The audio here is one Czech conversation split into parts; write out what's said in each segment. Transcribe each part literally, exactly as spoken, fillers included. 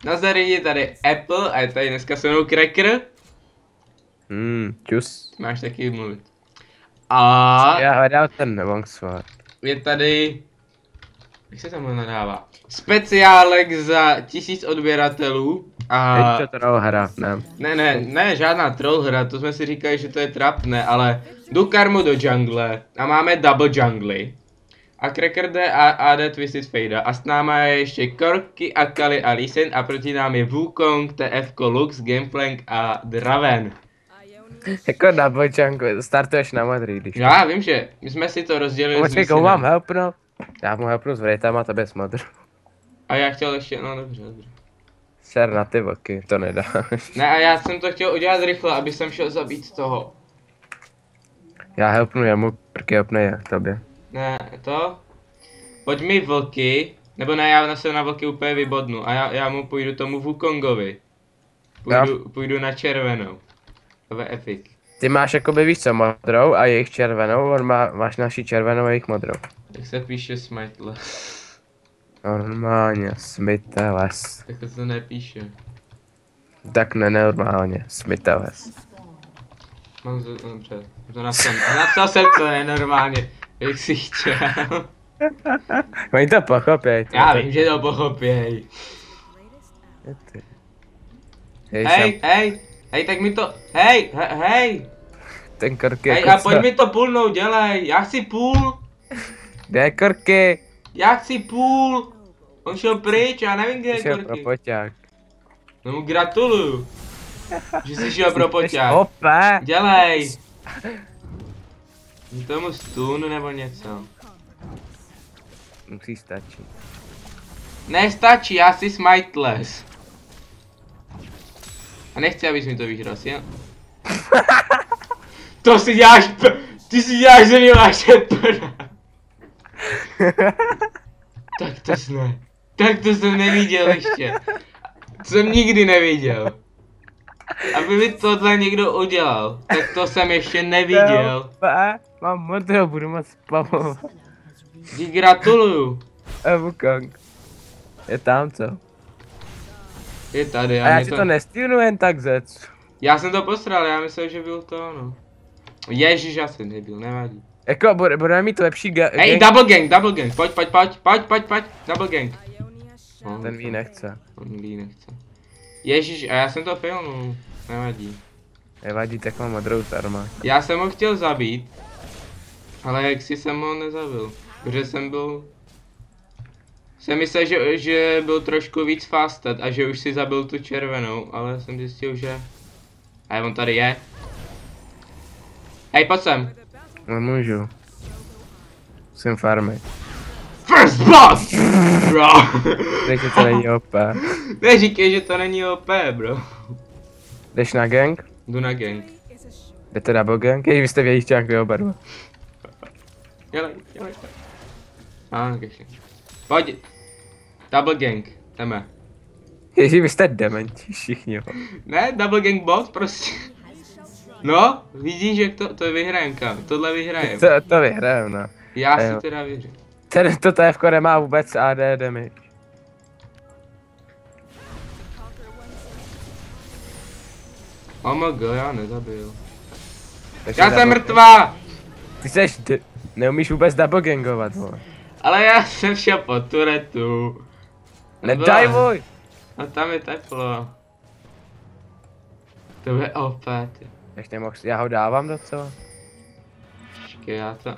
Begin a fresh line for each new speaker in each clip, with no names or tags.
Nazdar lidi, tady Apple a je tady dneska se mnou Cracker.
Hmm, čus.
Máš taky mluvit. A
Já hledám ten longsword.
je tady, jak se tam nadává, speciálek za tisíc odběratelů. A
Není to troll hra, ne.
ne, ne, ne, žádná troll hra, to jsme si říkali, že to je trapné, ale jdu karmu do jungle a máme double jungly. A Cracker jde a A D Twisted Fade a s náma je ještě Korky, Akali a Lisen a proti nám je Wukong, T F K, Lux, Gameplank a Draven.
Jako double jungle, startuješ na modrý, když...
Já vím, že my jsme si to rozdělili.
Počkej, koho mám helpnout? Já mu helpnu s vrejtem a tebe s modrou.
A já chtěl ještě, no dobře, dobře.
Ser na ty vlky, to nedá.
Ne, a já jsem to chtěl udělat rychle, aby jsem šel zabít toho.
Já helpnu jemu, prky helpne je tobě.
Ne, to? Pojď mi vlky, nebo ne, já se na vlky úplně vybodnu a já, já mu půjdu tomu Wukongovi. Půjdu, půjdu na červenou. To je epic.
Ty máš jakoby víš co, modrou a jejich červenou, on má, máš naši červenou a jejich modrou.
Jak se píše Smitle?
Normálně, Smiteles.
Tak to se nepíše.
Tak ne, normálně, Smiteles.
Mám to, dobře, to napsal, napsal jsem to nenormálně, jak si chtěl.
Oni to pochopěj.
Já vím, že to pochopěj.
Hej,
Hej, hej, hej, tak mi to, hej, he, hej.
ten Korky
Hej,
jako
a
co?
pojď mi to půlnou dělej, já chci půl,
Kde je Korky?
já chci půl. On šel pryč, já nevím, kde je
Šel pro
Korky.
poťák.
No mu gratuluju, že jsi šel pro poťák.
Opa!
Dělej. Dej tomu stun nebo něco.
Musí stačit.
Nestačí, já si smiteless. A nechci, abys mi to vyhrál, jen. To si děláš, ty si děláš ze mě váše prda. Tak to jsme, tak to jsem neviděl ještě. To jsem nikdy neviděl. Aby mi tohle někdo udělal, tak to jsem ještě neviděl.
Opa, mám modrou, budu moc spamovat.
Ti gratuluju.
A Wukong. Je tam co?
Je tady,
A já
mě
si to nestihnu jen tak zec.
Já jsem to posral, já myslel, že byl to ono. Ježiš, já jsem nebyl, nevadí.
Jako, bude, budeme mít lepší ga-
Hej,
gang.
double gang, double gang, pojď, pojď, pojď, pojď, pojď, pojď, double gang. No,
Ten ví nechce.
On ví nechce. Ježiš, a já jsem to filmul, nevadí.
Nevadí, tak mám modrou zarma.
Já jsem ho chtěl zabít, ale jak si jsem ho nezabil, protože jsem byl... Jsem myslel, že, že byl trošku víc fasted a že už si zabil tu červenou, ale jsem zjistil, že... A on tady je. Hej, pojď sem.
Nemůžu. Musím farmit.
First blood! Bro.
Takže to není O P.
Neříkej, že to není O P, bro.
Jdeš na gang?
Jdu na gang.
Jdete double gang? Jež vy jste v jejich čánkli oba dva.
Dělej, dělej. A, ah, ještě. Pojď. Double gang, jdeme.
Ježi, vy jste dementi všichni.
Ne, double gang bot, prostě. No, vidíš, jak to, to vyhrajem, kam. Tohle vyhrajem.
To, to vyhrajem, no.
Já si
jo.
teda věřím.
Ten, to T F K nemá vůbec A D damage.
O M G, já nezabil.
Takže
Já jsem
double-
mrtvá!
Ty seš, d- neumíš vůbec double gangovat, vole.
Ale já jsem šel po turetu.
Nedajvuj!
A tam je teplo. To je O P, ty.
Ještě mohl, já ho dávám docela.
Počkej, já to...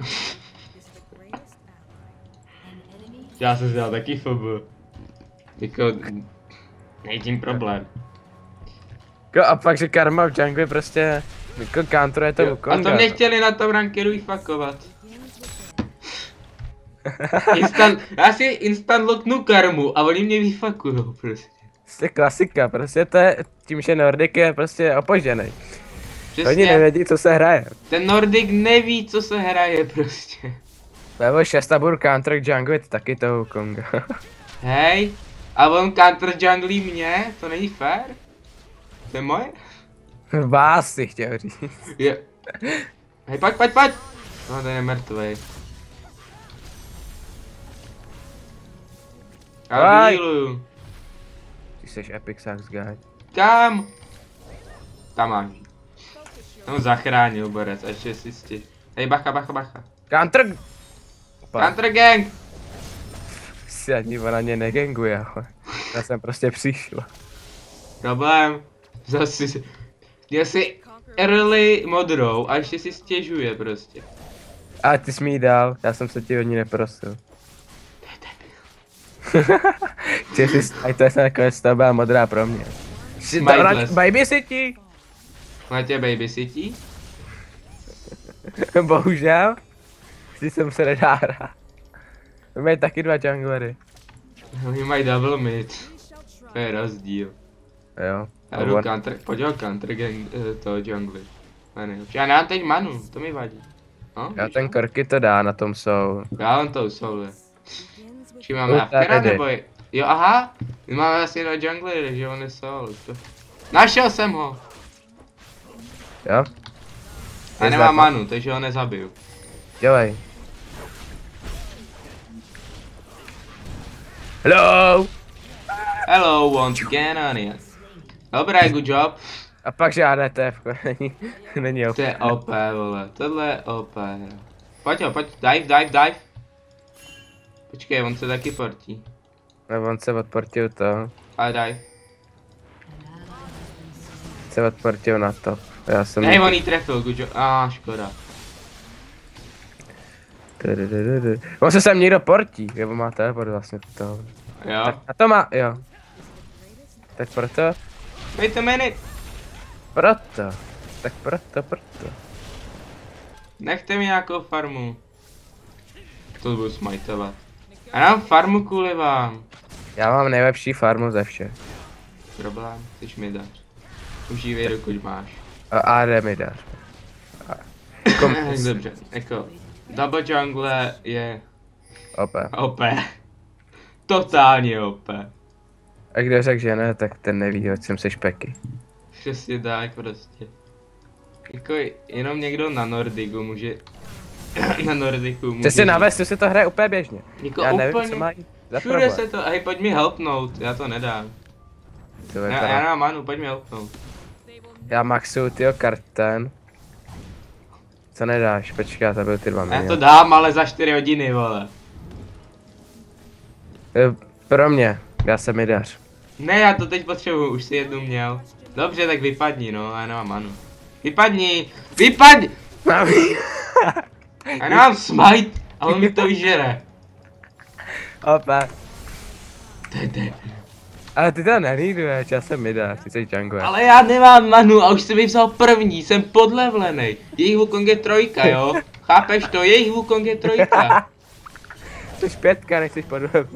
Já jsem si dal taky F B. Jako... Není tím problém.
Jako, a pak, že karma v jungle prostě, jako counteruje to
Jo, a
Wukonga.
to mě chtěli na tom rankeru vyfakovat. Instant, já si instant locknu karmu a oni mě vyfakujou prostě.
Prostě klasika, prostě to je, tím, že Nordic je prostě opožděnej. Oni
Přesně,
nevědí, co se hraje.
ten Nordic neví, co se hraje prostě.
Level šest a budu counter jungle taky toho Wukonga.
Hej, a on counter junglí mě, to není fair? To je moje?
Vás si chtěl říct.
Je. Hej, pojď, pojď, pojď! No, ten je mrtvej. Já
Aj.
healuju.
Ty jsi epic sax guy.
Kam? Tam máš. No zachránil borec, až je si stěž. Hej, bacha, bacha, bacha.
Counter!
Counter gang!
Si ani ona mě neganguje, ale já jsem prostě přišel.
Problém. Zase si... Měl si early modrou a ještě si stěžuje prostě.
A ty jsi mi ji dal, já jsem se ti od ní neprosil. Ty jsi, a to je nakonec to byla modrá pro mě.
Smideless.
Baby city!
Máte babysití?
Bohužel. Si jsem se nedá hrát. Mají taky dva junglery.
Oni mají double mid. To je rozdíl.
Jo.
Já jdu counter, pojď ho counter gang uh, toho jungly. Já nemám teď manu, to mi vadí. No,
Já ten Korky to dá, na tom jsou.
já on to soule. Či máme Afkera nebo je... Jo, aha, my máme asi na junglery, takže on je soul. To... Našel jsem ho!
Jo?
Já nemám manu, takže ho nezabiju.
Dělej. Hello!
Hello, once again on it. Dobré, good job.
A pak žádné T F, není, není O P.
To je O P, vole, tohle je O P. Pojď ho, pojď, dive, dive, dive. Počkej, on se taky portí.
Nebo on se odportil to.
Ale dive.
Se odportil na to. Já jsem...
Hej, on jí trefil, good job. Ah, škoda.
On se sem někdo portí, jo, má teleport vlastně to.
Jo.
A to má, jo. Tak proto,
Wait a minute.
proto, tak proto, proto.
Nechte mi nějakou farmu. To budu smajtovat. Já mám farmu kvůli vám.
Já mám nejlepší farmu ze všech.
Problém, chceš mi dát. Užívej, dokud máš.
A A D mi dáš.
Dobře, jako. Double jungle je
O P.
O P. Totálně O P.
A kdo řekl, že ne, tak ten neví, hoď jsem se špeky.
Přesně tak prostě. Jako jenom někdo na Nordiku může... na Nordiku může...
Chce si navést, se to hraje úplně běžně.
Jako
Já
úplně...
nevím, co mají za
Všude
problém.
se to... Hej, pojď mi helpnout, já to nedám.
To je
Já,
teda-
já nemám manu, pojď mi helpnout.
Já maxuju tyho karten. Co nedáš? Počkej, já zabil ty dva
Já
miliony.
to dám, ale za čtyři hodiny, vole.
Eh, Pro mě, já se mi dař.
Ne, já to teď potřebuju, už si jednu měl. Dobře, tak vypadni, no, já nemám manu. Vypadni! Vypadni! Já nemám smite a on mi to vyžere.
Opa.
To je debil.
Ale ty to nelíduješ, já se mi dáš, ty jsi jungle.
Ale já nemám manu a už jsem mi vzal první, jsem podlevlenej. Jejich Wukong je trojka, jo? Chápeš to? Jejich Wukong je trojka.
Jsi pětka, nechceš podle.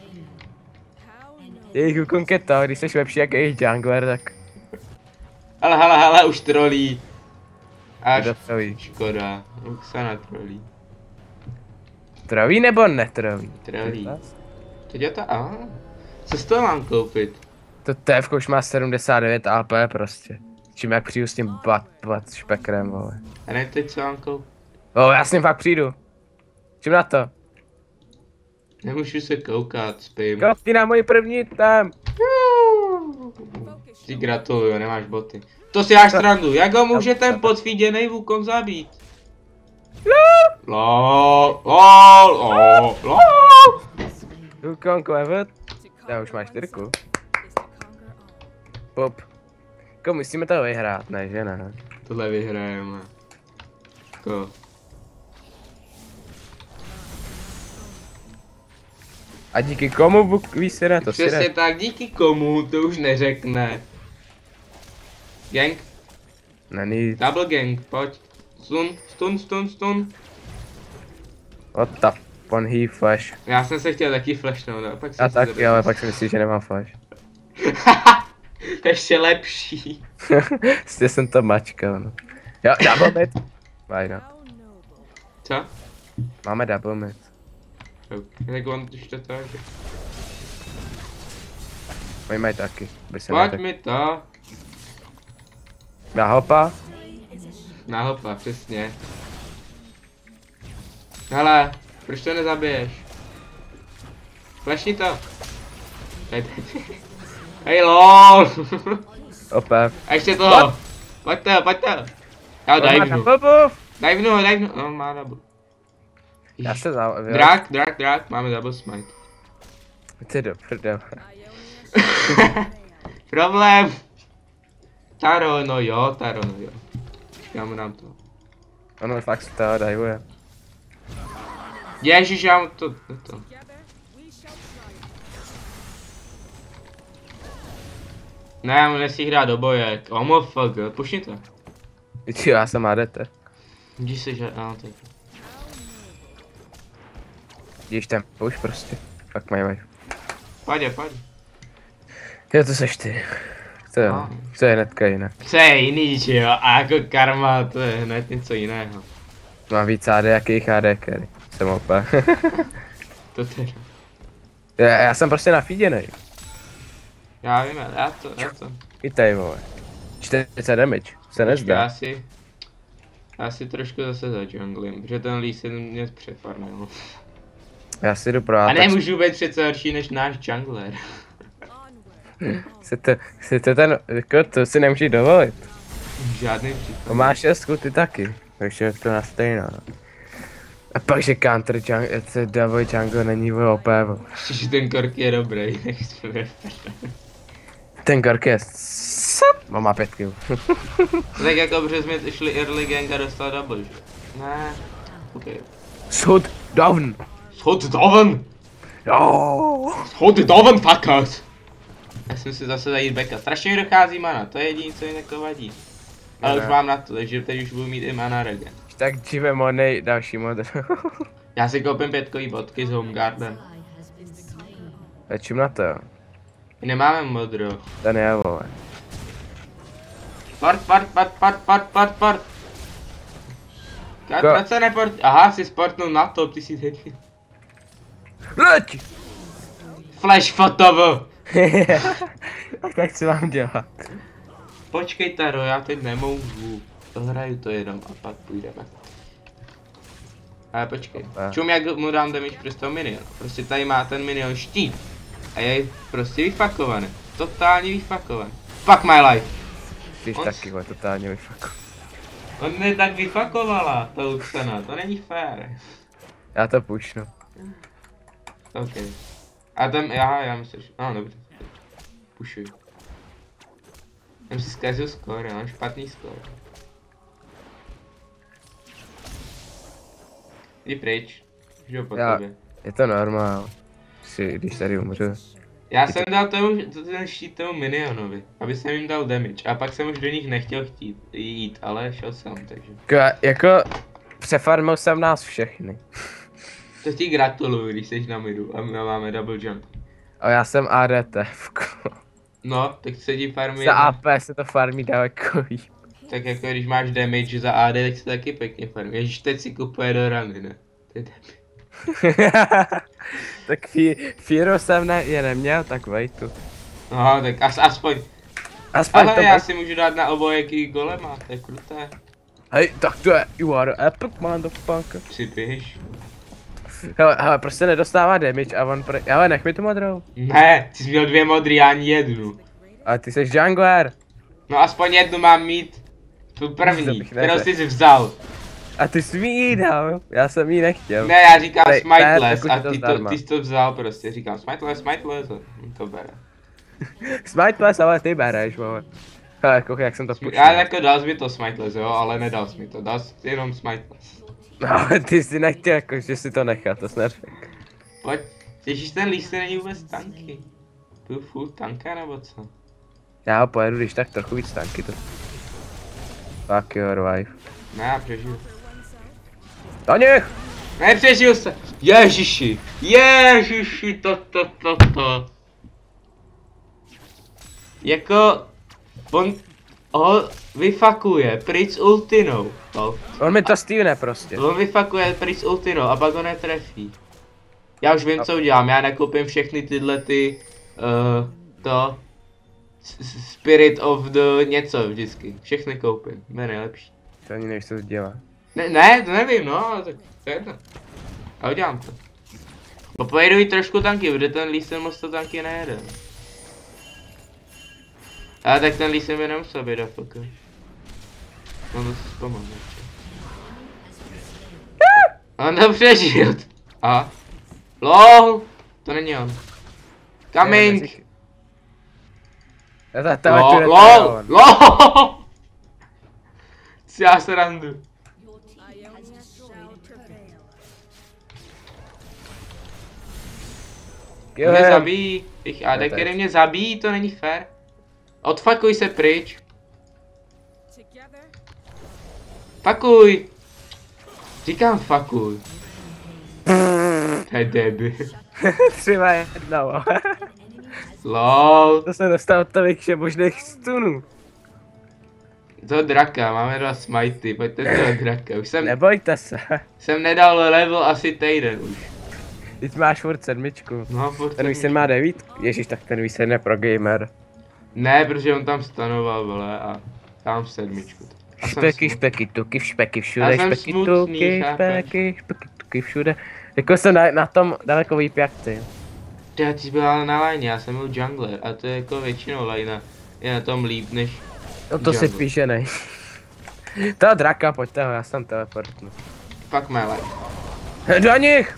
Jejich Wukong je to, když jsi lepší jak jejich jungler, tak...
Ale hele, hele, už trolí. Až
Kdo to ví?
škoda, Roxana trolí.
Troví nebo netroví?
Trolí. Teď je to, aha. Co z toho mám koupit?
To T F už má sedmdesát devět A P prostě. Čím jak přijdu s tím bat, bat špekrem, vole.
A ne teď co mám koupit?
O, já s ním fakt přijdu. Čím na to?
Nemůžu se koukat, spím.
Koukni na můj první tam.
Ti gratuluju, nemáš boty. To si až srandu, jak ho může ten podfíděnej Wukong zabít? LOL, LOL, LOL, LOL.
Wukong level. Já už máš čtyřku. Pop. Jako musíme to vyhrát, ne, že ne?
Tohle vyhrajeme. Jako.
A díky komu Buk ví si ne, to si
Přesně
ne.
tak, díky komu, to už neřekne. Gang,
Není.
double gang, pojď. Stun, stun, stun, stun.
What the on he flash.
Já jsem se chtěl taky flashnout, no, pak jsem
A
se
taky,
to
ale pak si myslíš, že nemám flash.
To je ještě lepší.
Prostě jsem to mačkal, no. Jo, double mid. Fajn.
Co?
Máme double mid.
Tak on už to tak.
Oni mají taky, by se
Pojď
tak...
mi to.
Na hopa.
Na hopa, přesně. Hele, proč to nezabiješ? Flashni to. Tady, tady. Hej lol.
Opět.
A ještě toho. Pojďte, pojďte. Já divenu. Divenu ho, divenu. No, má double.
Já se za...
Drak, drak, drak, máme double smite.
Ty do prdele.
Problém. Taro, no jo, Taro, no jo. Já mu dám to.
Ono fakt se toho dajuje.
Ježiš, já mu to, to. Ne, já mu nesmí hrát do boje. Omo fuck, pušni to.
Jo, já jsem A D T.
Když se žádá, no tak.
Když ten push prostě. Fakt mají mají.
Pojď, pojď.
Jo, to seš ty. To jo,
No.
to je hnedka jinak.
Co je jiný, že jo? A jako karma, to je hned něco jiného.
Mám víc A D, jakých A D carry. Jsem opět.
To teda.
já, já jsem prostě nafíděnej.
Já vím, já to, já to.
I tady vole. čtyřicet damage, se nezdá.
Já si... Já si trošku zase za junglem, protože ten Lee Sin mě přefarnil.
Já si jdu pro
A
A tak
nemůžu být přece horší než náš jungler.
si to, si to ten, jako to si nemůžeš dovolit.
Žádný případ.
On má šestku, ty taky. Takže je to na stejno. A pak, že counter jungle, to double jungle není v O P.
Že ten kork je dobrý, nechci.
Ten Gork je sup. On má pět kill.
Tak jako protože jsme šli early gang a dostal double, že? Ne. OK.
Shut down.
Schod down!
Jo.
Schod down, fuckers! Já jsem si zase zajít backa. Strašně mi dochází mana, to je jediné, co mi jako vadí. Ale
Ne.
už mám na to, takže teď už budu mít i mana regen.
Tak Jive Money, další modr.
Já si koupím pětkový bodky z Homegarden.
Čím na to jo?
My nemáme modro.
Ten je vole.
Port, port, port, port, port, port, port.
Ko-
Proč se neport... Aha, si sportnul na to, ty si teď...
Leď!
Flash fotovo!
Tak co mám dělat?
Počkej Taro, já teď nemůžu. Dohraju to jenom a pak půjdeme. Ale počkej.
A.
Čum, jak mu dám damage přes toho minion. Prostě tady má ten minion štít. A je prostě vyfakovaný. Totálně vyfakovaný. Fuck my life.
Ty
On-
taky ho totálně vyfako.
On mě tak vyfakovala, ta Luxana, to není fér.
Já to pušnu.
OK. A tam, já, já myslím, že... No, dobře. Pušuj. Jsem si zkazil skóre, mám špatný skóre. Jdi pryč. Jdu po
Já-
tobě.
Je to normál. Si, když tady umřu.
Já jsem dal tomu, to ten štít tomu minionovi, aby jsem jim dal damage. A pak jsem už do nich nechtěl chtít jít, ale šel jsem, takže.
Jako, jako přefarmil jsem nás všechny.
To ti gratuluju, když jsi na midu a my máme double jump.
A já jsem A D T.
No, tak se ti farmí.
Za A P se to farmí daleko líp.
Tak jako když máš damage za A D, tak se taky pěkně farmí. Ježiš, teď si kupuje do rany, ne? To je debil.
Tak fí, Fíro jsem ne, je neměl, tak vejtu.
No, tak as, aspoň.
Aspoň
Ale
to
já
vej-
si můžu dát na obojaký golema, to je kruté.
Hej, tak to je, you are epic motherfucker.
Přiběž.
Hele, hele, prostě nedostává damage a on pre... Ale nech mi tu modrou.
Ne, ty jsi měl dvě modrý, ani jednu.
Ale ty jsi jungler.
No aspoň jednu mám mít. Tu
To
první,
bych
kterou
neřekl.
jsi vzal.
A ty jsi mi ji dal, já jsem ji nechtěl.
Ne, já říkám
Tady-
smiteless
tady je
a
to
ty to,
zdarma.
ty jsi to vzal prostě, říkám smiteless, smiteless a to bere.
Smiteless, ale ty bereš, vole. Hele, koukej, jak jsem to pušil.
Já jako dal jsi mi to smiteless, jo, ale nedal jsi mi to, dal jsi jenom smiteless.
No, ale ty jsi nechtěl, jako, že si to nechat, to jsi neřekl.
Pojď, ježiš, ten líst není vůbec tanky. Byl full tanka nebo co?
Já ho pojedu, když tak trochu víc tanky to. Fuck your wife.
Ne, já přežiju.
Do nich!
Nepřežil se! Ježiši! Ježiši, to, to, to, to. Jako... On ho vyfakuje pryč s ultinou. No.
On mi to stývne prostě.
On vyfakuje pryč s ultinou a pak ho netrefí. Já už vím, co udělám, já nakoupím všechny tyhle ty... Uh, to... s- s- Spirit of the něco vždycky. Všechny koupím, to je nejlepší.
To ani nevíš, co to dělá.
Ne, ne, to nevím, no, ale tak to je jedno. A udělám to. No pojedu jí trošku tanky, protože ten Lee Sin moc to tanky nejede. Ale tak ten Lee Sin by nemusel být afoko. On to si zpomal, nečo. On to přežil. A? LOL! To není on. Coming! LOL! LOL! LOL! Si já se randu. Mě zabíjí. Těch A D, který mě zabíjí, to není fér. Odfakuj se pryč. Fakuj! Říkám fakuj. Hej debil.
Třeba jednou.
LOL.
To se dostal tolik všemožných stunů.
To draka, máme dva smajty, pojďte toho draka. Už jsem,
Nebojte se.
jsem nedal level asi týden už.
Teď máš furt sedmičku.
No, furt
Ten Vísen má devítku. Ježíš, tak ten Vísen je pro gamer.
Ne, protože on tam stanoval, vole, a tam sedmičku. A jsem
Špeky,
smut-
špeky, tuky, špeky,
Já
všude,
jsem
špeky,
smutný,
tuky,
chápeš?
špeky, špeky, tuky, všude. Jako jsem na, na tom daleko líp jak ty.
Ty, ty jsi byla na line, já jsem byl jungler a to je jako většinou line je na tom líp než
No to si
jungle.
píše nej. Toho draka, pojďte ho, já jsem teleportnu.
Fuck my life.
Do nich!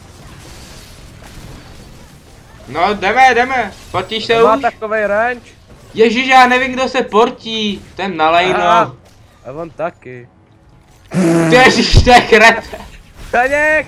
No jdeme, jdeme, portíš se
Má
už?
takovej range.
Ježíš, já nevím, kdo se portí, ten na line.
Aha. A on taky.
Ježíš, to je kret.
Do nich!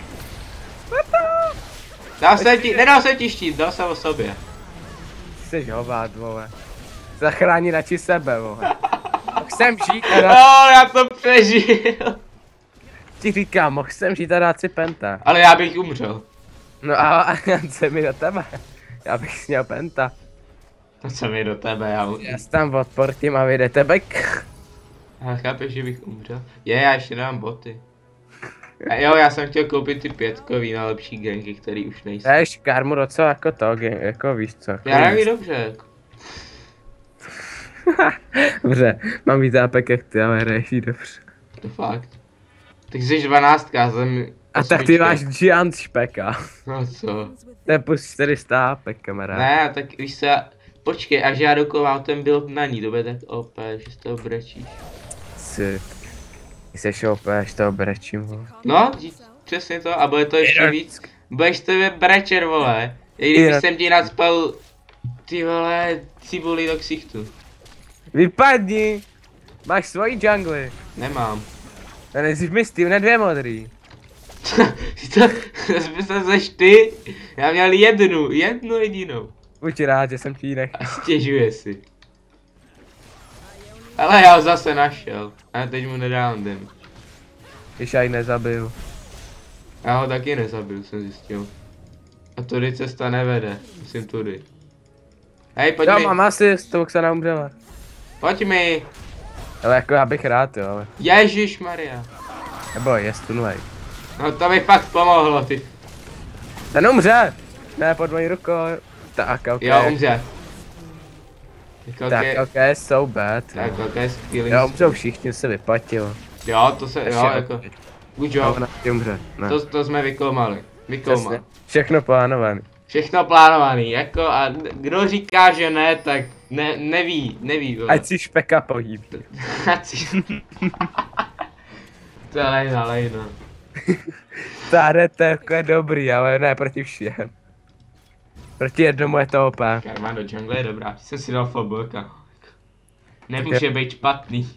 Dal jsem ti, nedal jsem ti štít, dal jsem o sobě.
Jsi hovád, vole. Zachrání radši sebe, vole. Mohl jsem žít a
No,
dát,
já to přežil.
ti říkám, mohl jsem žít a dát si penta.
Ale já bych umřel.
No a, a se mi do tebe. Já bych sněl penta.
To co mi do tebe, já,
Já si tam odportím a vyjdete back.
já chápeš, že bych umřel. Je, já ještě dám boty. A jo, já jsem chtěl koupit ty pětkový na lepší ganky, který už nejsou.
Já ještě karmu docela jako to, jako víš co.
Já nevím dobře, jako.
Dobře, mám víc ápek jak ty, ale hraješ jí dobře.
To fakt. Ty jsi dvanáctka, jsem
A tak ty máš Giant špeka.
No co?
To je plus čtyři sta ápek, kamarád.
Ne, tak víš co, počkej, až já dokovám ten build na ní, to bude tak O P, že z toho brečíš.
Si. Ty se opět, až toho brečím, vole.
No, dí- přesně to, a bude to ještě víc. Budeš tebe brečer, vole. I kdyby
Irak.
jsem ti nacpal, ty vole, cibuli do ksichtu.
Vypadni! Máš svoji jungly.
Nemám.
A nejsi mi s tím na dvě modrý.
to, to se seš ty, já měl jednu, jednu jedinou.
Buď rád, že jsem ti ji nechal.
A stěžuje si. Ale já ho zase našel. A teď mu nedám damage.
Když já ji nezabiju.
Já ho taky nezabil, jsem zjistil. A tudy cesta nevede, musím tudy. Hej, pojď
Jo,
mi,
mám asi s tou se neumřela.
pojď mi.
Ale jako já bych rád, jo, ale.
Ježíš Maria.
Nebo je stunlej.
No to mi fakt pomohlo, ty.
Ten umře! Ne, pod mojí rukou. Tak, ok.
Jo, umře. Jako
Tak,
okay.
ok, so bad.
Tak, ok, skvělý.
Jo, umřou všichni, se vyplatil.
Jo, to se, jo,
Ještě
jako.
opět.
Good
Jo,
job.
ona ti umře. Ne.
To, to jsme vykoumali. Vykoumali.
Přesně. Všechno plánovaný.
Všechno plánovaný, jako a kdo říká, že ne, tak ne, neví, neví. vole.
Ať si špeka pohybí.
Ať si... To je lejna, lejna.
Tady to je dobrý, ale ne proti všem. Proti jednomu je to opá.
Karma do jungle je dobrá, jsem si dal fabolka. Nemůže být špatný.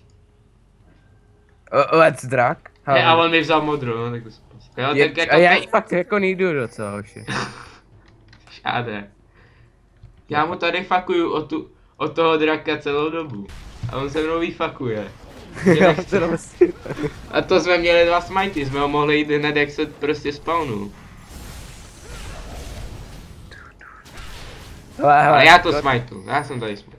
Let's drak.
Hej, a on mi vzal modrou, no tak to spas. Jo,
Je,
tak jako
a já ji
teď-
fakt jako nejdu docela, hoši.
Šáde. Já mu tady fakuju o, tu, o toho draka celou dobu. A on se mnou vyfakuje. Že
Já
nechce.
to prostě...
A to jsme měli dva smajty, jsme ho mohli jít hned, jak se prostě spawnul.
Hele, hele,
Ale já to
to-
smajtu, já jsem tady smajtu.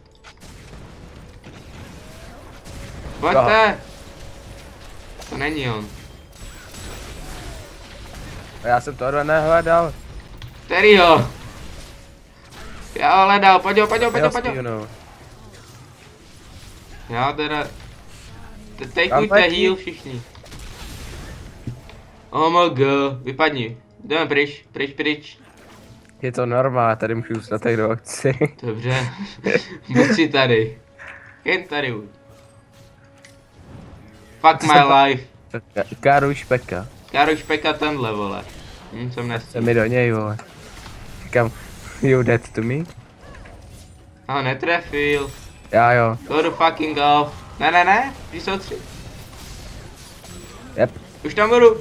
Pojďte! To není on.
Já jsem to nehledal.
Kterýho? Já ho hledal, pojď ho, pojď ho, pojď ho, pojď ho.
no.
Já teda... Te-
Kam
Takejte
letí?
heal všichni. Oh my god, vypadni. Jdeme pryč, pryč, pryč.
Je to normál, tady můžu zůstat tak do akci.
Dobře. Buď si tady. jen tady buď. Fuck my life.
Káru špeka.
Káru špeka tenhle, vole. Hm, jsem nesl.
Se mi do něj, vole. Říkám, you dead to me?
Ho netrefil.
Já jo.
Go to fucking off. Ne, ne, ne, ty jsou tři.
Yep.
Už tam budu.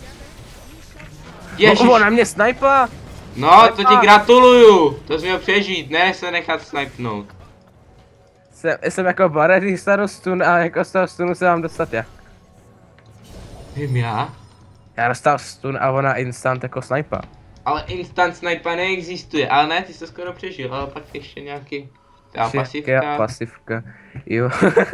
Ježiš.
No, na mě snajpa!
No, to ti gratuluju. To jsi měl přežít, ne se nechat snipnout.
Jsem, jsem jako barely starou stun a jako z toho stunu se mám dostat jak?
Vím já.
Já dostal stun a ona instant jako snajpa.
Ale instant sniper neexistuje, ale ne, ty jsi to skoro přežil, ale pak ještě nějaký... Ta pasivka.
Pasivka, jo.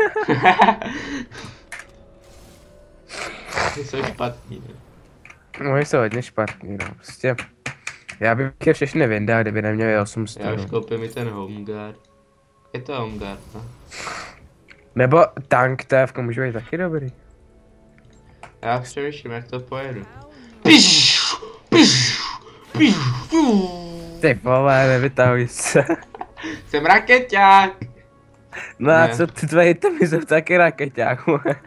Ty jsou špatný, ne?
No, jsou hodně špatný, no, prostě. Já bych je všechny vyndal, kdyby neměli osm
Já
stunů.
už koupím mi ten home guard. Je to home guard, no.
Nebo tank T F může být taky dobrý.
Já přemýšlím, jak to pojedu. Piš, piš, piš,
Ty vole, nevytahuj se.
Jsem rakeťák.
No a
Ne.
co ty tvoje itemy jsou taky rakeťák,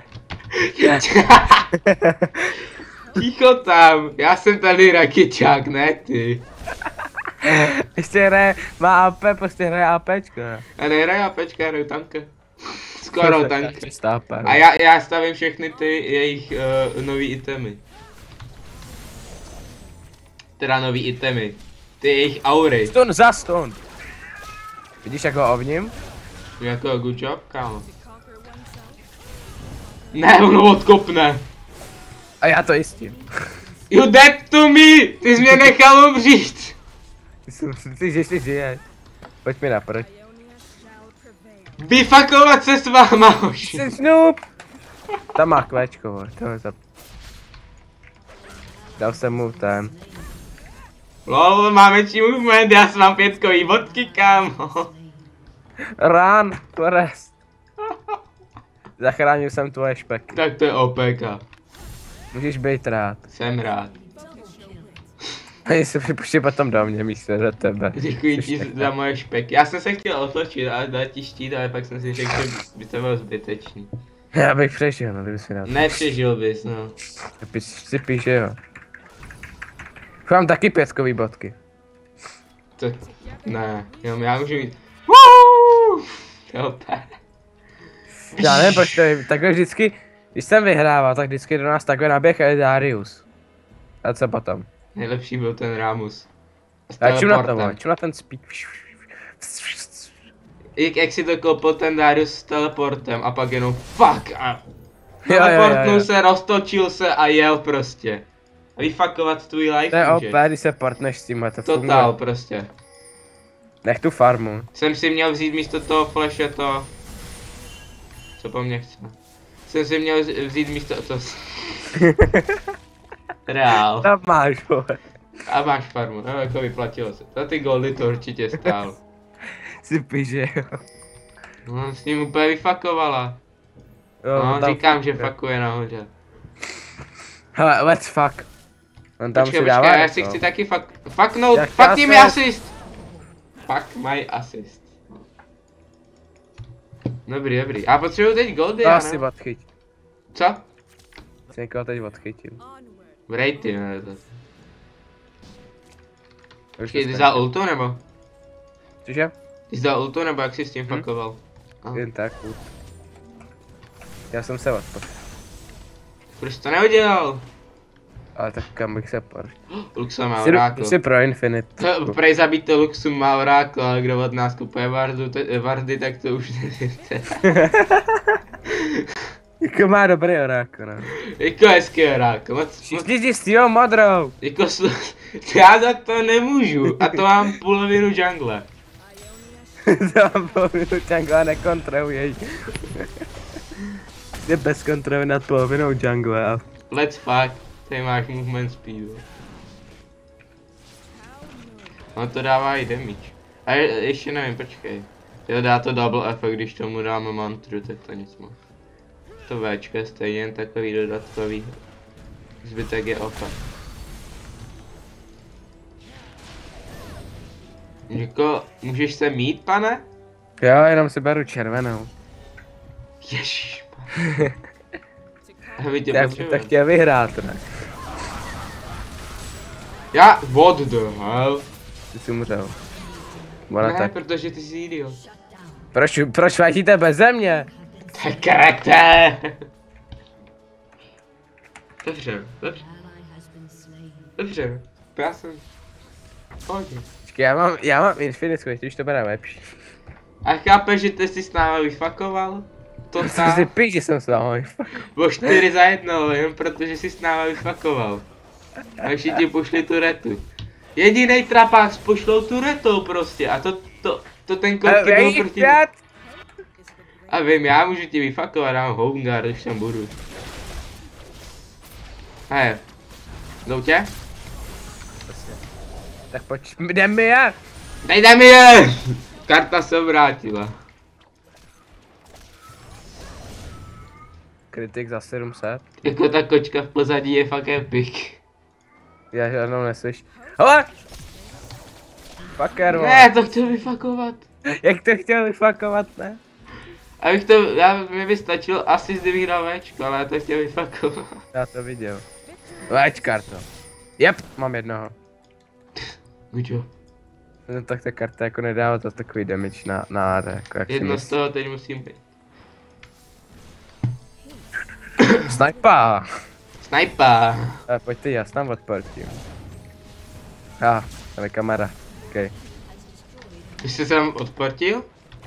Ticho tam, já jsem tady rakeťák, ne ty.
Ještě hraje, má A P, prostě hraje APčko, ne?
A nehraje APčka, hraju tanka. Skoro tank.
Stápe,
A já, já stavím všechny ty jejich uh, nový itemy. Teda nový itemy. Ty jejich aury.
Stun za stun. Vidíš jak ho ovním?
Jako good job, kámo. Ne, ono odkopne.
A já to jistím.
You dead to me! Ty jsi mě nechal umřít.
Ty jsi, ty že si žiješ. Pojď mi naproti.
Vyfakovat se s váma, už.
Jsi snoop! Tam má kvéčko, vole, to je za... Dal jsem mu ten.
Lol, máme větší movement, já jsem mám pětkový bodky, kámo.
Run, Torres. Zachránil jsem tvoje špeky.
Tak to je O P K.
Můžeš být rád.
Jsem rád.
A jestli připuště potom do mě místo za tebe.
Děkuji ti za moje špeky. Já jsem se chtěl otočit a dát ti štít, ale pak jsem si řekl, že by to bylo zbytečný.
Já bych přežil, no, kdyby si rád.
Nepřežil bys, no.
Ty si píše, jo. Mám taky pětkový bodky.
To... Ne, jo, já můžu mít... Woo! Jo,
Já nevím proč to je, takhle vždycky, když jsem vyhrával, tak vždycky do nás takhle naběh Darius. A co potom?
Nejlepší byl ten Ramus.
Já čum na to, vole, čum na ten speed.
Jak, jak si to koupil ten Darius s teleportem a pak jenom fuck a...
Jo, jo,
Teleportnul
jo.
se, roztočil se a jel prostě. A vyfakovat tvůj life
To je O
může.
P, když se partneš s tím, to funguje.
Total prostě.
Nech tu farmu.
Jsem si měl vzít místo toho flashe to... Co po mně chce? Jsem si měl vz- vzít místo to... Reál.
Tam máš, vole.
A máš farmu, no jako vyplatilo se. Za ty goldy to určitě stál.
Si píše, jo.
No, s ním úplně vyfakovala.
Jo,
No,
tam
říkám, že
funguje.
fakuje nahoře.
Hele, let's fuck. On tam
Počkej,
si dává
počkej, já si
něco.
chci taky fak... Faknout,
Jak
fuck
já
tím
se-
assist! Fuck my assist. Dobrý, dobrý. A potřebuju teď goldy,
To
já
asi
ne?
odchyť.
Co?
Jsi někoho teď odchytil.
Rejty, ne to.
Už
Počkej,
to
ty
stačí.
za ultu nebo?
Cože?
Ty jsi dal ultu nebo jak jsi s tím
Hm.
fakoval? Aha.
Jen tak, ult. Já jsem se odpadl.
Proč jsi to neudělal?
Ale tak kam bych se porl.
Luxa má
Jsi,
orákl.
jsi pro Infinite.
Prej zabít to Luxu má orákl, ale kdo od nás kupuje Vardu, te, Vardy, tak to už nevíte.
Jako má dobrý oráko, no.
Jako hezký orákl, moc, moc,
Všichni jdi s tím modrou.
jako sl- já za to nemůžu a to mám polovinu jungle.
To mám polovinu jungle a nekontroluješ. Jsi bez kontroly nad polovinou jungle a...
Let's fuck, tady máš movement speed. No to dává i damage. A je, ještě nevím, počkej. Jo, dá to double effect, když tomu dáme mantru, tak to nic moc. To Včko je stejně jen takový dodatkový. Zbytek je O P. Jako, můžeš se mít, pane?
Jo, jenom si beru červenou.
Ježišmarja. Já tě
Tak, tak chtěl vyhrát, ne?
Já, what the hell?
Ty jsi umřel. Ona
Ne,
tak.
protože ty jsi idiot.
Proč, proč vážíte beze mě?
Tak karakter. Dobře, dobře. Dobře, já jsem... Pohodě.
Počkej, já mám, já mám Infinite, když to bude lepší.
A chápeš, že ty jsi s námi vyfakoval? To
Co si
tak.
píš, že jsem s vámi?
Bylo čtyři za jedno, jen protože jsi s námi vyfakoval. A ještě ti pošli tu retu. Jedinej trapák s pošlou tu retou prostě a to, to, to ten korky byl proti... A vím, já můžu ti vyfakovat, dám Houngar, když tam budu. Hej, jdou tě?
Tak pojď, jdem mi je!
Dejte mi je! Karta se vrátila.
Kritik za sedm set.
Jako ta kočka v pozadí je fakt epic.
Já žádnou neslyš. Hele! Fucker,
Ne, to chtěl vyfakovat.
Jak to chtěl vyfakovat, ne?
Abych to, já, mi by stačil asi z vyhrál Včko, ale já to chtěl vyfakovat.
Já to viděl. Veď karto. Jep, mám jednoho.
Good job.
No tak ta karta jako nedává to takový damage na, na A D, jako jak si
Jedno z
myslíš.
toho teď musím být.
Snipa!
Snipa.
A pojď ty, já tam odportím. Ah, tam je kamera. Okay.
Ty jsi se tam odportil?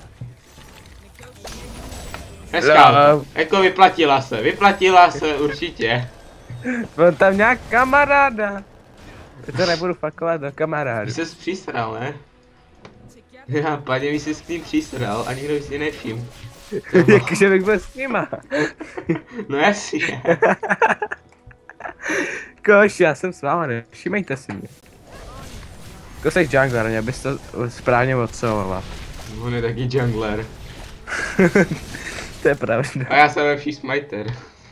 Dneska,
No.
jako vyplatila se, vyplatila se určitě.
Byl tam nějak kamaráda. Já to nebudu fakovat do kamarádu.
Ty jsi přísral, ne? Já, paně mi jsi s tím přísral a nikdo si nevšim.
Jakže bych byl s nima.
No jasně.
Koš, já jsem s váma, nevšímejte si mě. Jako jsi jungler, mě bys to správně odsouvala.
On je taky jungler.
To je pravda.
A já jsem lepší smiter.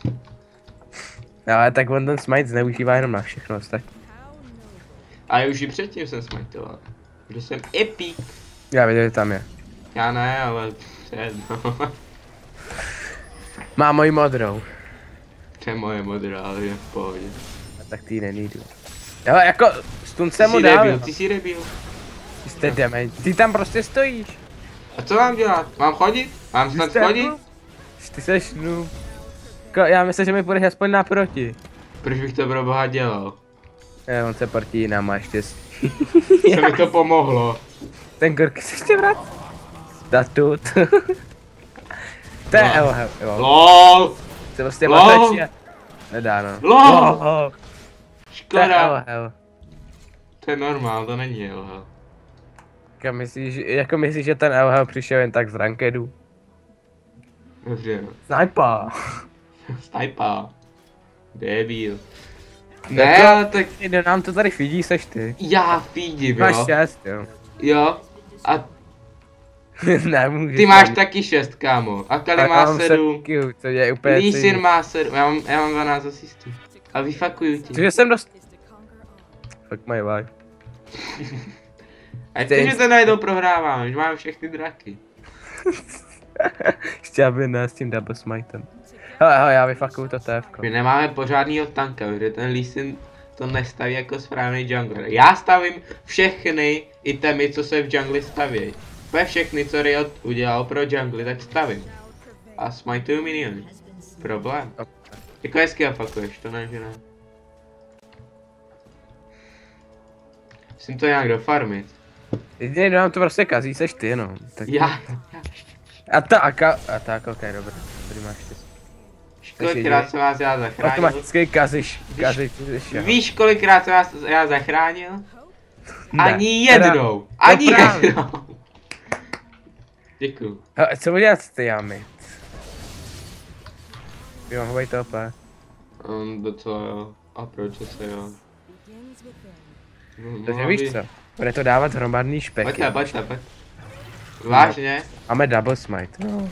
Ale tak on ten smite zneužívá jenom na všechno ostatní.
A já už i předtím jsem smitoval. Že jsem epic.
Já věděl, že tam je.
Já ne, ale to je jedno.
Má moji modrou.
To je moje modrá, ale je v pohodě.
A tak ty nenýdu. Ale jako, stun
Ty
jsem mu
jsi
dal.
debil,
jo.
ty jsi debil.
Ty jste dement. Ty tam prostě stojíš.
A co mám dělat? Mám chodit? Mám
Ty
snad
jste
chodit?
jako- Ty seš no. Ko, já myslím, že mi půjdeš aspoň naproti.
Proč bych to pro boha dělal?
Je, on se proti jinam má štěstí.
Co mi to pomohlo?
Ten Gorky se ještě vrát. Statut. To je
No.
L H, jo.
LOL!
Se prostě
Lol.
matačí a... Nedá no.
Lol.
To je
Škoda!
L H.
To je normál, to není L H.
Jako myslíš, jako myslíš, že ten L H přišel jen tak z rankedu?
Dobře, no.
Snipa.
Snipa. Debil.
No
Ne,
to-
ale tak
Kdo nám to tady fidí, seš ty.
já fídím,
Máš
jo.
šest, jo.
Jo. A
Nemůžeš.
ty máš taky šest, kámo. A Kali má sedm.
Q, to je úplně
Lee
stejný.
Sin má sedm. Já mám, já mám dvanáct asistů. A vyfakuju ti.
Cože jsem dost... Fuck my wife.
A jak
Ty-
to, že to najednou prohráváme, že máme všechny draky.
Ještě aby ne s tím double smitem. Hele, hele, já vyfakuju to T F ko.
My nemáme pořádnýho tanka, protože ten Lee Sin to nestaví jako správný jungler. Já stavím všechny itemy, co se v jungli stavějí. Ve všechny, co Riot udělal pro jungly, tak stavím. A smituju miniony. Problém. Jako hezky afakuješ, to ne, že ne. Musím to nějak dofarmit.
Jediný, kdo nám to prostě kazí, seš ty, no. Tak...
Já,
A tak, a, a tak, ok, dobré. Tady máš ty.
kolikrát jsem vás já zachránil?
Automaticky kazíš, kazíš, kazíš, jo.
Víš, kolikrát jsem vás já zachránil?
Ne.
Ani
Teda-
jednou! Ani
No právě.
jednou! Děkuju.
Hele, co udělat ty jámy? Jo, hovej to opět.
Um, docela jo. A proč se jo? No,
Takže
mohla
víš
by-
co? Bude to dávat hromadný špeky.
Pojďte, pojďte, pojďte. Vážně?
Máme double smite. No.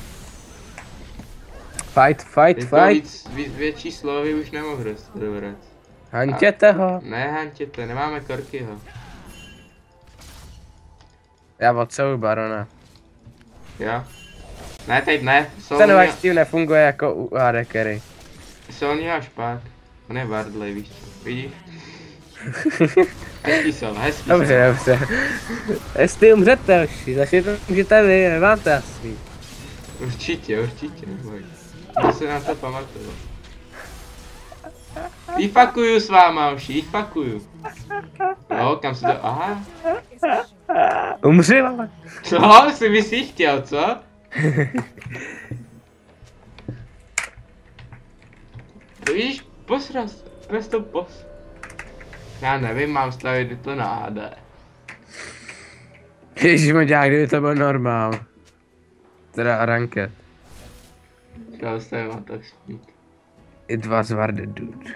Fight, fight,
Teď to
fight.
víc, víc, větší slovy už nemohu dobrat.
Hantěte ho.
Ne, hantěte, nemáme Korkyho.
Já odsahuji barona.
Já? Ne, teď ne.
Ten váš tým nefunguje jako u H D carry.
Solní a špák. On je Wardley, víš co, vidíš? Hezký sol, hezký
Dobře, dobře. Jestli umřete, hoši, začně to můžete vy, nemáte asi.
Určitě, určitě, neboj. To se na to pamatuju. Vyfakuju s váma, hoši, vyfakuju. Jo, kam se to, aha.
Umři, ale.
Co? Jsi bys jí chtěl, co? To víš, posral se, bez to pos. Já nevím, mám stavit to na A D.
Ježišmarja, kdyby to byl normál. Teda ranked.
Já se mám tak speed.
It was worth it, dude.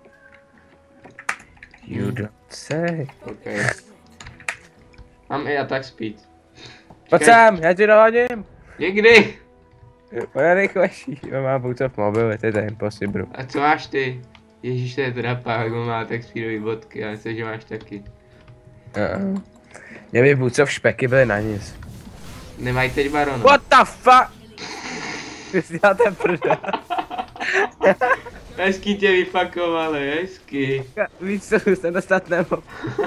You don't say.
Okay. Mám i attack speed.
Pojď sem, já ti dohodím.
Někdy.
On je rychlejší, on má půl v mobilu, to je to impossible.
A co máš ty? Ježíš, to je trapák, on má tak speedový bodky, já myslím, že máš taky.
Uh-uh. Mě by půl v špeky byly na nic.
Nemají teď barona.
What the fuck? Ty si dělal ten prdel.
Hezky tě vyfakovali, hezky.
Víš co, jsem dostat nemohl.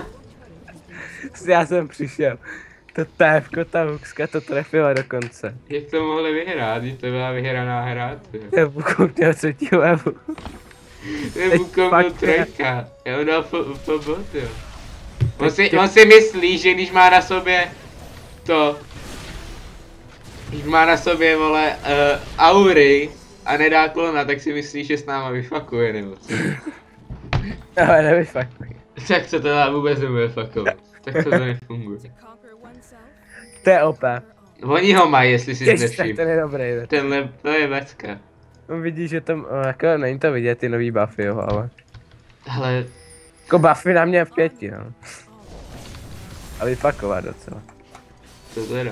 Já jsem přišel. To tévko, ta hukska to trefila dokonce.
Jak to mohli vyhrát, když to byla vyhraná hra, ty.
To Bukov měl třetí levu.
To Bukov byl trojka, já ho dal po, po bot, jo. On si, on si myslí, že když má na sobě to, když má na sobě, vole, uh, aury a nedá klona, tak si myslí, že s náma vyfakuje, nebo co?
Ale nevyfakuj.
Tak co to dá vůbec nebude fakovat, tak to nefunguje.
To je O P.
Oni ho mají, jestli si
Ježiš,
nevšim.
ten je dobrý. Ne?
Tenhle, to je vecka.
On vidí, že tam, o, jako není to vidět, ty nový buffy, jo, ale.
Ale,
Jako buffy na mě v pěti, no. A vyfakovat docela.
co teda?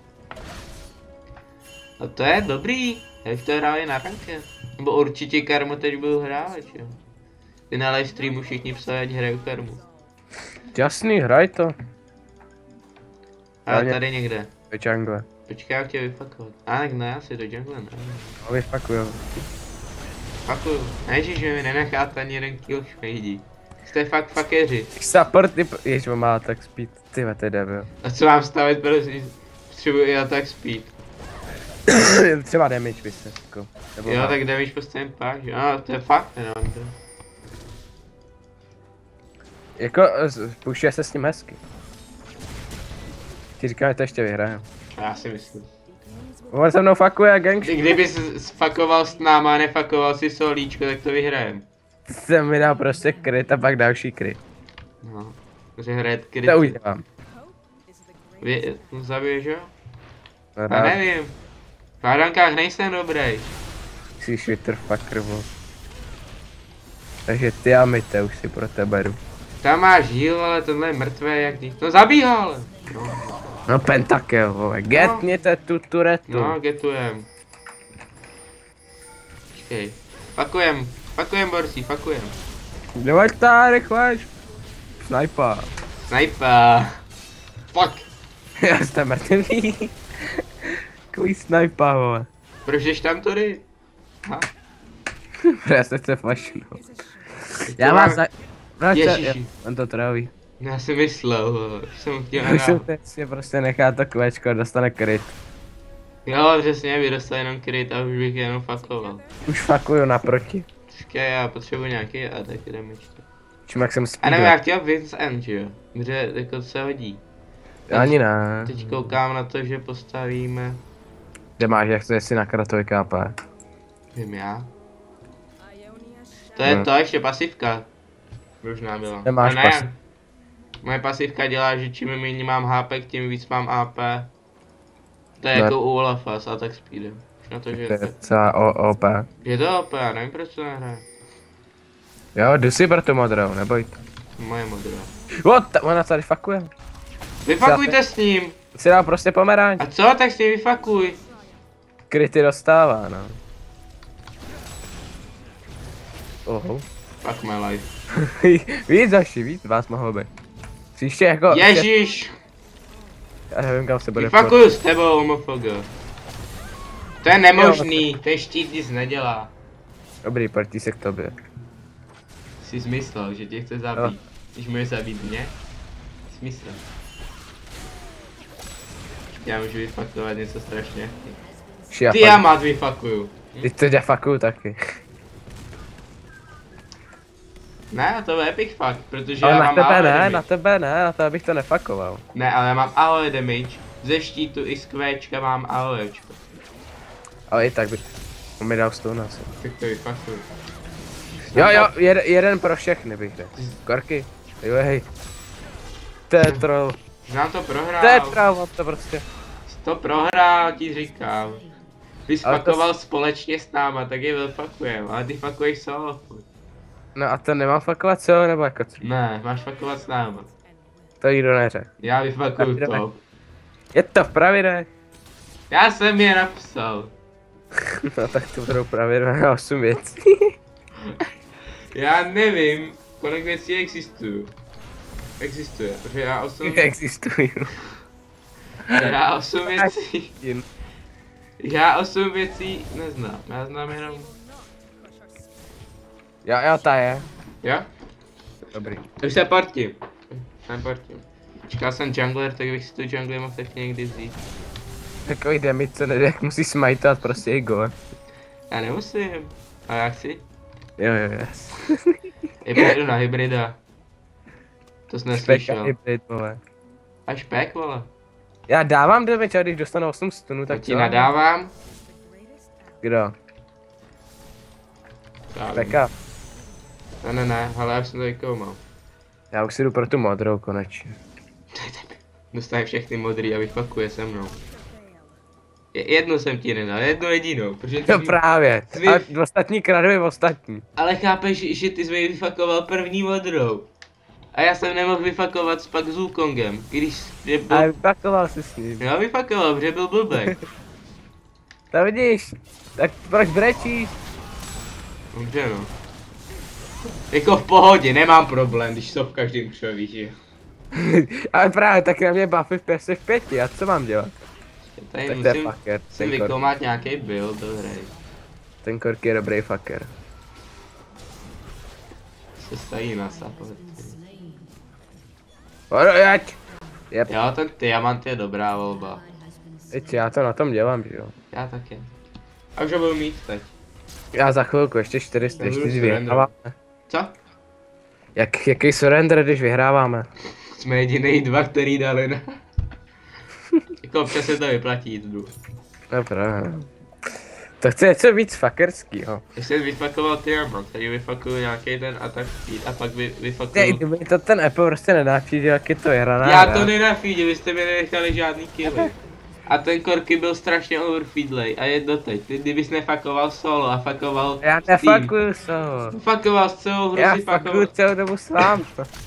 A to je dobrý, jak to hráli na ranke. Nebo určitě Karmu teď budu hrát, jo. Ty na live streamu všichni psali, ať hraju Karmu.
Jasný, hraj to.
Ale tady někde.
Do jungle.
Počkej, jak tě vyfakovat. A tak ne, asi do jungle ne.
No vyfakuju.
Fakuju. Ježiš, že mi nenecháte ani jeden kill šmejdí. Jste fakt fakeři.
Support typ, ježiš, on má tak speed, tyhle, to je debil.
A co mám stavit, protože potřebuji i attack speed.
Třeba damage bys se, jako. Nebo
Jo,
má.
tak damage postavím pak, že? No, to je fakt, nevím to.
Jako, pušuje se s ním hezky. Ti říkám, že to ještě vyhrajem.
Já si myslím.
On se mnou fakuje a gang.
Ty kdybys sfakoval s náma a nefakoval si solíčko, tak to vyhrajem.
Jsem mi dal prostě kryt a pak další kryt.
No, že hrát kryt.
To udělám.
Vy, zabiješ jo? Já
Rád.
nevím. V hádankách nejsem dobrý.
Jsi shitterfucker, bo. Takže ty a my to už si pro tebe jdu.
Tam máš heal, ale tenhle je mrtvé jak nic. No zabij ho ale. No,
No pentakill, vole, getněte tu turetu.
no getujem. Počkej. Fakujem, fakujem borci, fakujem.
Doveď ta, rychleš. Snipa.
Snipa. Fuck.
Já jsem mrtvý. Takový snipa, vole.
Proč jdeš tam tudy? Ha.
Já se chce flashnout. Já vás za...
Ježiši.
On to tráví.
Já jsem myslel, vole, že jsem chtěl
Já jsem
hrát.
teď si prostě nechá to kvečko a dostane kryt.
Jo, přesně, by dostal jenom kryt a už bych jenom fakoval.
Už fakuju naproti.
Počkej, já potřebuji nějaký attack damage.
Čím jak jsem
A
speedl.
nevím, já chtěl Vincent, že jo? Kde jako se hodí.
Ani ne.
Teď koukám na to, že postavíme,
Kde máš, jak to jestli na kratový K P.
vím já. To je
Ne.
to ještě pasivka. Možná byla.
Nemáš
A
pasiv-
Moje pasivka dělá, že čím méně mám H P, tím víc mám A P. To je
Ne.
jako u Olafa s attack speedem. Už na to, že
To
je to.
je celá O P.
Je to O P, já nevím proč to nehraje.
Jo, jdu si pro tu modrou, neboj.
Moje modrá.
What? Ona tady fakuje.
Vyfakujte s ním!
Si dal prostě pomeranč.
A co? Tak si vyfakuj.
Kryty dostává, no. Oho.
Fuck my life.
Víc zaši, víc vás mohlo být. Příště jako...
Ježíš!
Já nevím, kam se bude
Vyfakuju s tebou, homofogo. To je nemožný, ten štít nic nedělá.
Dobrý, partí se k tobě.
Jsi zmyslel, že tě chce zabít. Když může zabít mě? Smysl. Já můžu vyfakovat něco strašně. Ty já mat vyfakuju.
Ty to defakuju taky.
Ne, to je epic fuck, protože
ale
já
na
mám
tebe
AOE
ne,
damage.
na tebe ne, na tebe bych to nefakoval.
Ne, ale já mám AOE damage. Ze štítu i z kvéčka mám AOEčko.
Ale i tak bych mi dal stone asi.
Tak to vyfakuju.
Jo jo, jed, jeden pro všechny bych řekl. Korky, jo hej. To je troll.
Znám to prohrál.
To je troll, to prostě.
To prohrál, ti říkám. Ty jsi fakoval to... společně s náma, tak je vyfakujem, ale ty fakuješ solo.
No a to nemám fakovat solo, nebo jako co?
Ne, máš fakovat s náma.
To nikdo neřekl.
Já vyfakuju to.
Je to v pravidlech.
Já jsem je napsal.
No tak to budou pravidla na osm věcí.
Já nevím, kolik věcí existují. Existuje, protože já osm...
Existují.
Já osm věcí... Já osm věcí neznám, já znám jenom...
Jo, jo, ta je.
Jo?
Dobrý.
Už se partím. Jsem partím. Čekal jsem jungler, tak bych si tu jungler mohl tak někdy vzít.
Takový damage, co nejde, jak musí smajtovat prostě i go.
Já nemusím. A já chci.
Jo, jo, yes.
I půjdu na hybrida. To jsi neslyšel.
Hybrid, vole.
A špek, vole.
Já dávám damage, a když dostanu osm stunů, tak
to ti nadávám.
Kdo? Špeka.
Ne, ne, ne, ale já jsem to vykoumal.
Já už si jdu pro tu modrou konečně.
Dostane všechny modrý a vyfakuje se mnou. Je, jednu jsem ti nedal, jednu jedinou, protože ty
No jsi právě,
jsi...
a ostatní kraduji ostatní.
Ale chápeš, že ty jsi mi vyfakoval první modrou. A já jsem nemohl vyfakovat s pak s Wukongem, když byl...
A vyfakoval jsi s ním.
Já vyfakoval, protože byl blbek.
To vidíš, tak proč brečíš?
Dobře no. Jako v pohodě, nemám problém, když jsou v každém křoví, že jo.
Ale právě tak na mě buffy v P S v pěti, a co mám dělat?
Tady
tak
musím,
fucker,
musím vykoumat nějaký build do hry.
Ten Korky je dobrý fucker.
Se stají na sapot.
Orojač! Yep.
Jo, ten diamant je dobrá volba.
Teď já to na tom dělám, že jo.
Já taky. A už ho budu mít teď.
Já za chvilku ještě čtyři sta čtyři vyhráváme.
Co?
Jak, jaký surrender, když vyhráváme?
Jsme jediný dva, který dali na... Jako občas se to vyplatí jít jdu.
Dobrá. To chce něco víc fuckerskýho.
Když jsem vyfakoval diamant, tady vyfakuju nějaký ten attack speed a pak vy, vyfakuju...
Ty, kdyby to ten Apple prostě nenáfídil, jak je to hra.
Já to nenafídil, vy jste mi nenechali žádný killy. A ten Korky byl strašně overfeedlej a je doteď. Ty kdybys nefakoval solo a fakoval
Já nefakuju solo.
Fakoval s celou hru
Já
si
fakuju
fakoval.
celou dobu s vám.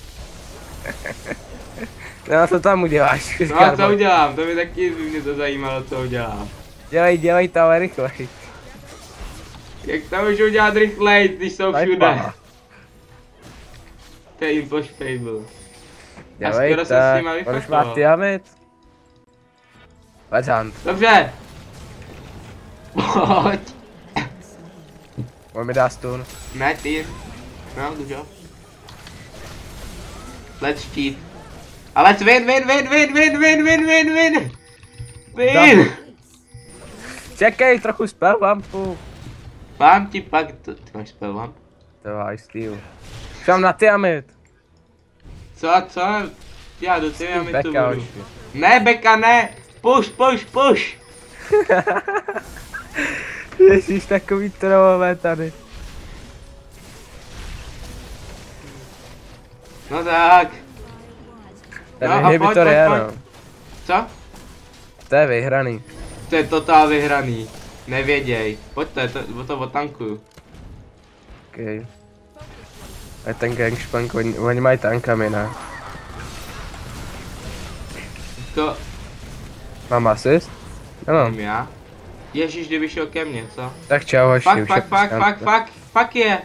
No co tam uděláš?
No a co udělám, to by taky mě to zajímalo, co udělám.
Dělej, dělej to ale rychlej.
Jak to můžu udělat rychlej, když jsou všude? To je impossible. A skoro jsem s nima
on už má
vyfakoval.
diamant. Let's hunt.
Dobře. Pojď.
On mi dá stun.
Ne, ty. No, good job. Let's cheat. A let's win, win, win, win, win, win, win, win, win. Win.
Čekej, trochu spell vampu.
Mám ti pak, to, ty máš spell vamp?
To je steal. Šám na diamant.
Co, co? Já do tebe mi tu
Beka
budu.
už.
Ne, Beka, ne. Push, push, push.
Ježíš, takový trollové tady.
No tak.
Ten
No a
inhibitor
pojď,
je,
pojď,
no.
pojď. Co?
To je vyhraný.
To je totál vyhraný. Nevěděj. Pojďte, to, to otankuju.
Okay. A ten gangsplank, oni, oni mají tankami, ne?
To
Mám asist? Nemám.
mám já. Ježíš, kdyby šel ke mně, co?
Tak čau, hoši.
Fak,
už
fak,
je
fak,
to
fak,
šance.
fak, fak je.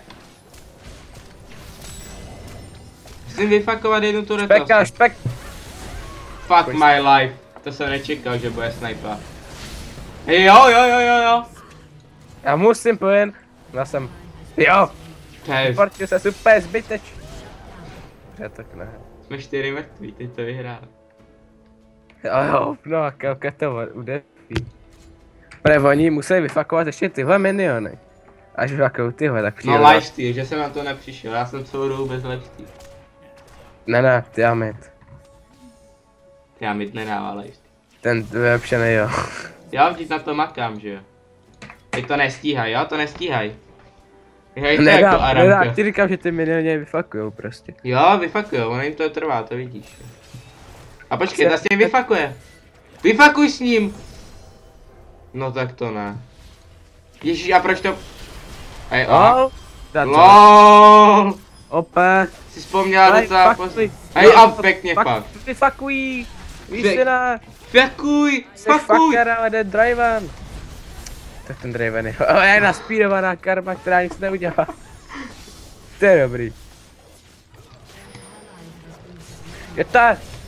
Musím vyfakovat jednu tu
Špeka,
retosu.
špek!
Fuck my life. To jsem nečekal, že bude sniper. Jo, jo, jo, jo, jo.
Já musím pojen. Já jsem. Jo.
To je,
Portil se super zbyteč. Já tak ne.
jsme čtyři mrtví, teď to vyhrál.
Jo, jo, no a kelka to udefí. Protože oni museli vyfakovat ještě tyhle miniony. Až vyfakou tyhle, tak přijde.
No lifesteal, že jsem na to nepřišel, já jsem celou dobu bez lifesteal.
Ne, ne, ty já mít.
Já mi nedává lifesteal.
Ten vylepšený jo.
Jo, vždyť na to makám, že jo. Teď to nestíhaj, jo, to nestíhaj. Hej, to
Nedá,
jako
nedá,
Aramka.
ti říkám, že ty miniony vyfakujou prostě.
Jo, vyfakujou, ono jim to trvá, to vidíš. A počkej, ta s ním vyfakuje. Vyfakuj s ním! No tak to ne. Ježíš, a proč to... Hej, aha.
Oh,
LOL!
Opa.
Jsi vzpomněla
Hej,
do toho
fakuj.
Hej,
Jo,
a
fak-
pěkně
fak-
fakt.
Vyfakují. Víš
Fak-
si na...
Fakuj!
Jsi
Fakuj!
fucker, ale jde Draven. Tak ten Draven je... O, je naspírovaná karma, která nic neudělá. To je dobrý. Je to...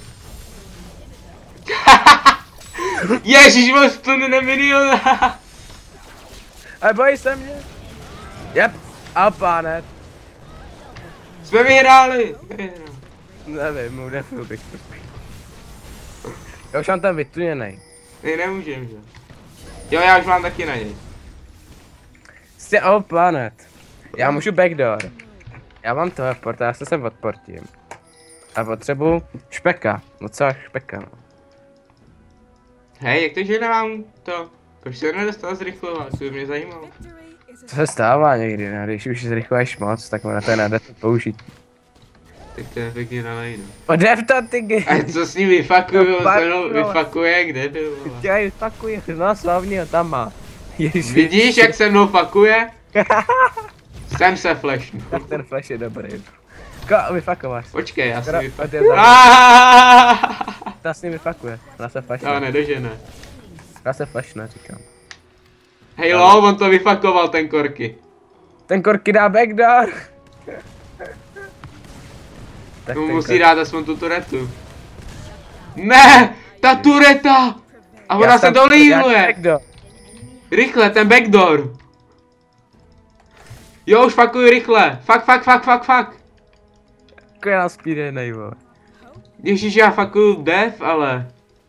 Ježíš, byl stun na miniona!
Ale bojí se mě. Jep. A pánet.
Jsme vyhráli! Vyhráli.
Nevím, mu defil bych to. Já už mám tam vytuněnej.
Ne, nemůžem, že? Jo, já už mám taky na něj.
Jste all planet. Já můžu backdoor. Já mám toho porta, já se sem odportím. A potřebuju špeka. No co špeka, no.
Hej, jak to, že nemám to? Proč se nedostal zrychlovat? To by mě zajímalo.
To se stává někdy, no, když už zrychluješ moc, tak na to nejde použít.
Tak to je pěkně nalejno.
Odev to ty gay.
A co s ním vyfakuju?
No,
Se mnou
pak,
vyfakuje, kde byl? vole?
Dělej, fakuji, no slavný ho tam má. Ježiš.
Vidíš, jak se mnou fakuje? Jsem se flashnu.
Tak ten flash je dobrý. Ko, vyfakováš.
Počkej, já si
Kdo-
vyfakuju.
odjel za-
Aaaaaaah!
Ta s ním vyfakuje. Ona se
Jo,
flashne.
nedožene.
Ona se flashne, říkám.
Hej, lol, on to vyfakoval, ten Korky.
Ten Korky dá backdoor. Tak
Mu
ten
musí
Korky-
dát aspoň tu turetu. Ne! Ta tureta! A ona
Já
se
jsem-
dolíluje!
já backdoor.
Rychle, ten backdoor! Jo, už fakuj rychle! Fak, fak, fak, fak, fak!
Jako já spíře nejvo.
Ježíš, já fakuju dev, ale...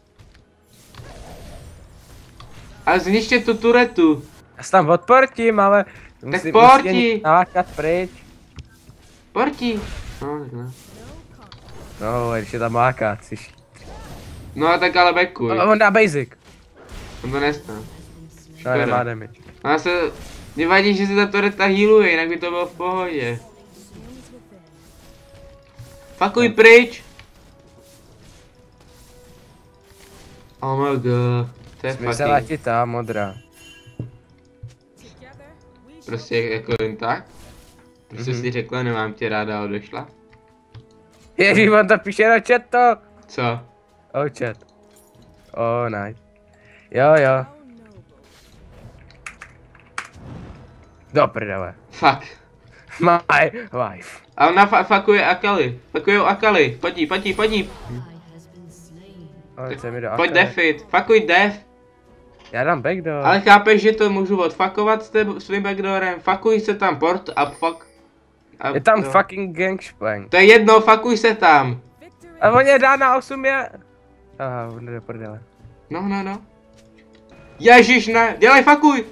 Ale zničte tu turetu.
Já se tam odportím, ale... Musí,
porti.
musí nalákat pryč.
Porti. No, tak ne.
No, když je tam láká, chceš.
No, tak ale backuj.
Ale on dá basic.
On to nestane.
No, nemá damage.
Ona se... Mě vadí, že se ta tureta healuje, jinak by to bylo v pohodě. Fakuj pryč! Oh my god, to je
Zmizela
fucking...
ti ta modrá.
Prostě jako jen tak? Prostě
Mhm.
si řekla, nemám tě ráda a odešla?
Ježíš, on to píše na chatu.
Co?
Oh, chat. Oh, nice. Jo, jo. Do prdele.
Fuck.
My life.
A ona fa fakuje Akali. Fakujou Akali. Pojď jí, pojď jí, pojď jí.
Oh, co mi do
Pojď
akce.
defit. Fakuj def.
Já dám backdoor.
Ale chápeš, že to můžu odfakovat s teb- svým backdoorem. Fakuj se tam port a fuck. A
Je tam
to.
fucking gangsplank.
To je jedno, fakuj se tam.
A on je dá na osm je... Aha, on jde do prdele.
No, no, no. Ježíš, ne, dělej fakuj.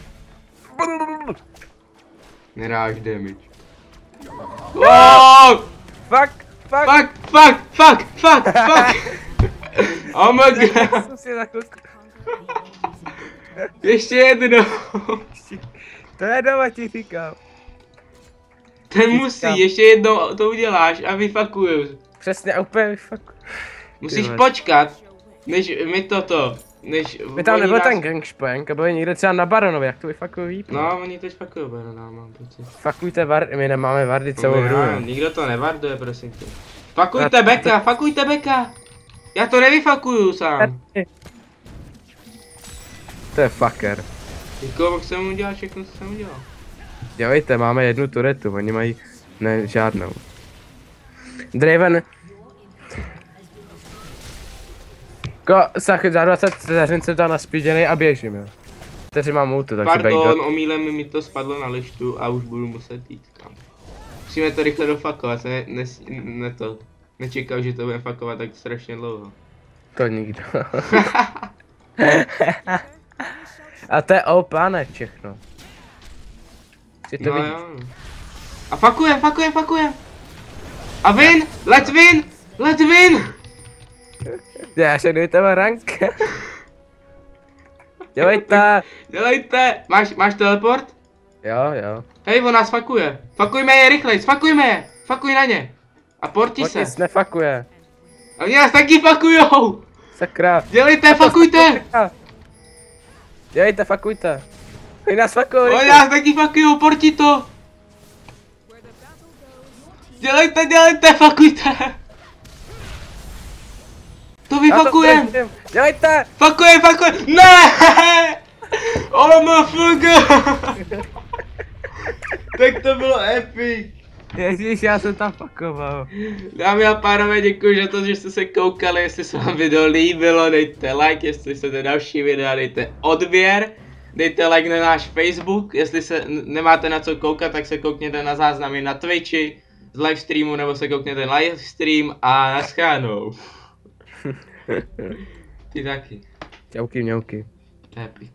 Nedáš damage. Oh!
Fuck, fuck.
Fuck, fuck, fuck, fuck, fuck. Oh my god.
Jsem si za chvilku.
Ještě jedno.
To je doma, ti říkám.
Ten musí, ještě jednou to uděláš a vyfakuju.
Přesně, a úplně fuck.
Musíš
vole.
počkat, než mi toto, než...
By tam
oni
nebyl
nás-
ten gangsplank, a byl někde třeba na Baronovi, jak to vyfakuju líp.
No, oni teď fakují Barona, mám pocit.
Fakujte vardy, my nemáme vardy celou hru.
No,
jo.
nikdo to nevarduje, prosím tě. Fakujte beka, fakujte beka! Já to nevyfakuju sám.
To je fucker.
Jako mohl jsem udělat všechno, co jsem udělal.
Dělejte, máme jednu turetu, oni mají ne, žádnou. Draven. Ko, sach, za dvacet vteřin jsem tam naspíděnej a běžím, jo. Vteřin mám ultu, tak si
Pardon,
backdoor.
omylem mi to spadlo na lištu a už budu muset jít kam. Musíme to rychle dofakovat, ne, ne, ne to. Nečekal, že to bude fakovat tak strašně dlouho.
To nikdo. A to je O P, ne všechno. Chci to
No
vidět.
jo. A fakujem, fakujem, fakujem. A win, let's win, let's win.
Já se dojteme rank. Dělejte.
Dělejte, máš, máš teleport?
Jo, jo.
Hej, on nás fakuje. Fakujme je rychleji, fakujme je. Fakuj na ně. A porti se.
Mortis nefakuje.
A oni nás taky fakujou.
Sakra.
Dělejte, fakujte.
Dělejte, fakujte. Oni nás fakují.
Oni nás taky fakujou, porti to. Dělejte, dělejte, fakujte. To vyfakujem.
Dělejte.
Fakujem, fakujem. Ne. O M F G. Tak to bylo epic.
Ježíš, já jsem tam fakoval.
Dámy a pánové, děkuji za to, že jste se koukali, jestli se vám video líbilo, dejte like, jestli chcete další videa, dejte odběr, dejte like na náš Facebook, jestli se nemáte na co koukat, tak se koukněte na záznamy na Twitchi, z livestreamu, nebo se koukněte na livestream a naschánou. Ty taky.
Čauky, mňauky.
Epic.